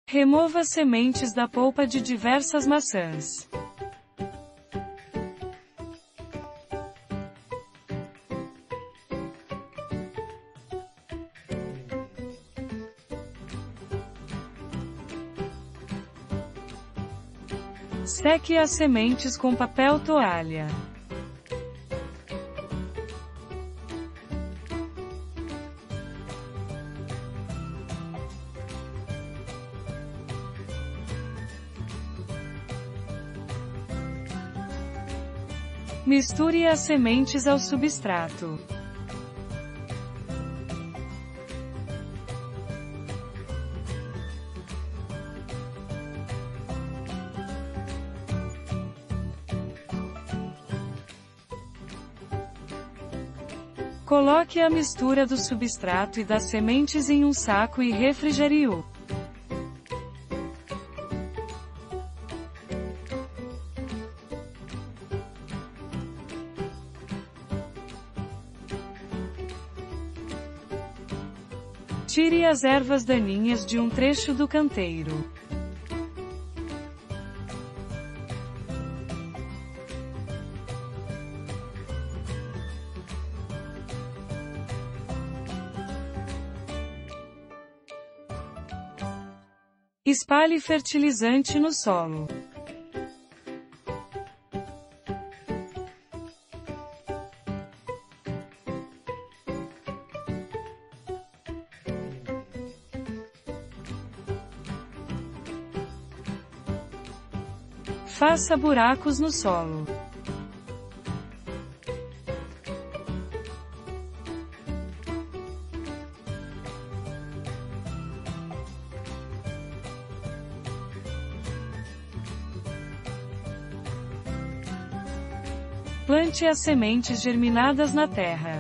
Remova as sementes da polpa de diversas maçãs. Seque as sementes com papel toalha. Misture as sementes ao substrato. Coloque a mistura do substrato e das sementes em um saco e refrigere-o. Tire as ervas daninhas de um trecho do canteiro. Espalhe fertilizante no solo. Faça buracos no solo. Plante as sementes germinadas na terra.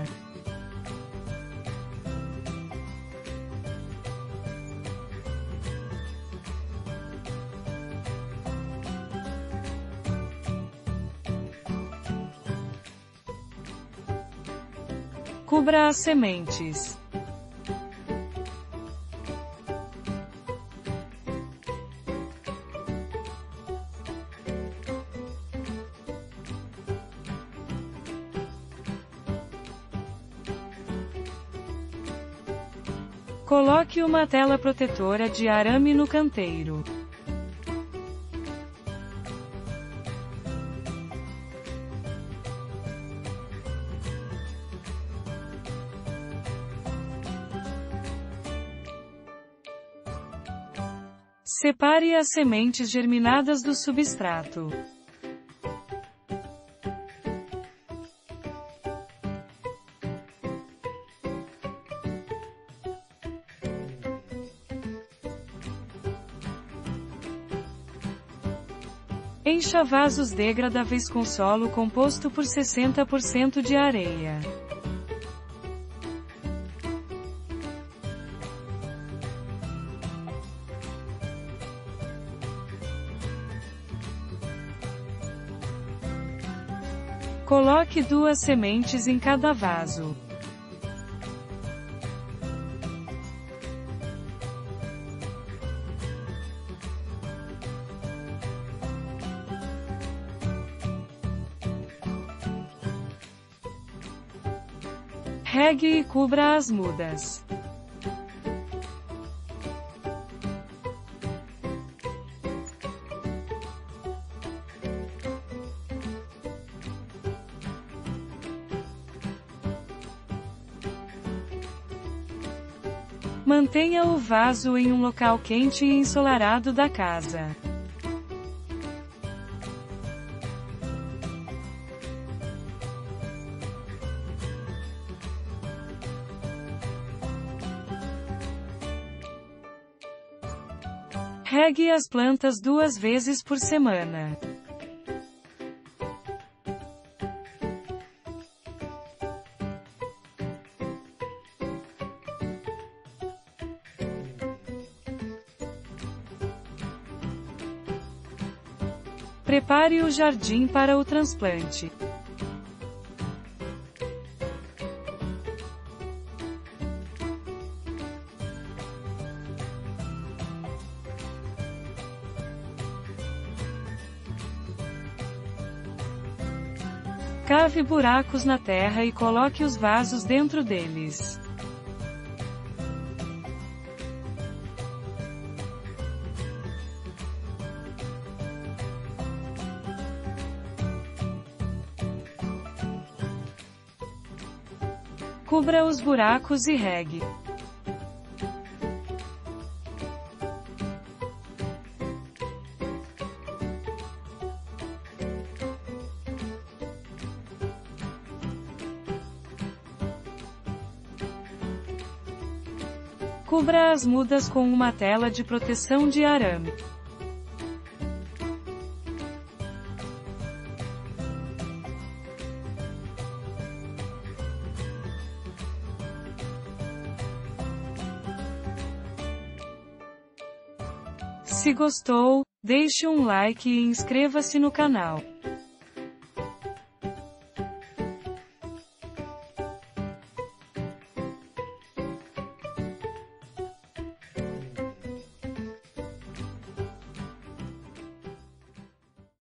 Cubra as sementes. Coloque uma tela protetora de arame no canteiro. Separe as sementes germinadas do substrato. Encha vasos degradáveis com solo composto por 60% de areia. Coloque 2 sementes em cada vaso. Regue e cubra as mudas. Mantenha o vaso em um local quente e ensolarado da casa. Regue as plantas 2 vezes por semana. Prepare o jardim para o transplante. Cave buracos na terra e coloque os vasos dentro deles. Cubra os buracos e regue. Cubra as mudas com uma tela de proteção de arame. Se gostou, deixe um like e inscreva-se no canal.